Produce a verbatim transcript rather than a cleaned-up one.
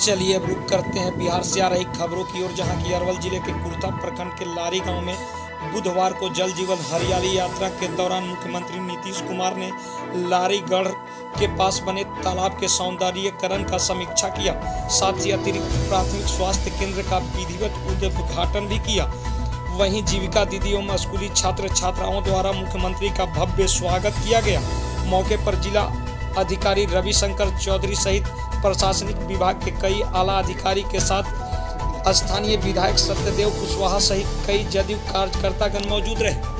चलिए अब रुक करते हैं बिहार से आ रही खबरों की ओर, जहां की अरवल जिले के कुर्था प्रखंड के लारी गांव में बुधवार को जल जीवन हरियाली यात्रा के दौरान मुख्यमंत्री नीतीश कुमार ने लारीगढ़ के पास बने तालाब के सौंदर्यीकरण का समीक्षा किया। साथ ही अतिरिक्त प्राथमिक स्वास्थ्य केंद्र का विधिवत उद्घाटन भी किया। वहीं जीविका दीदियों में स्कूली छात्र छात्राओं द्वारा मुख्यमंत्री का भव्य स्वागत किया गया। मौके पर जिला अधिकारी रविशंकर चौधरी सहित प्रशासनिक विभाग के कई आला अधिकारी के साथ स्थानीय विधायक सत्यदेव कुशवाहा सहित कई जदयू कार्यकर्तागण मौजूद रहे।